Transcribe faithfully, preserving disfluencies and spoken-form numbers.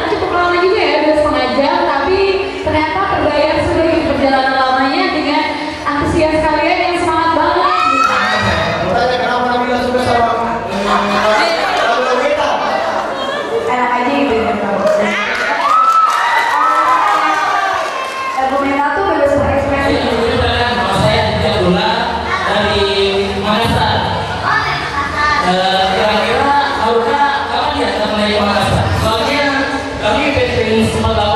cukup lama juga ya, dua setengah jam, tapi ternyata terbayar sudah di perjalanan lamanya dengan antusias kalian yang semangat banget. Tanya kenapa kita suka sama lagu-lagu kita? Enak aja gitu ya. Lagu Meta tuh bebas berekspresi. Nama saya Aditya Abdullah dari Makassar. Kira-kira Aurka kapan ya kita mulai ke Makassar? Soalnya kami pengen semua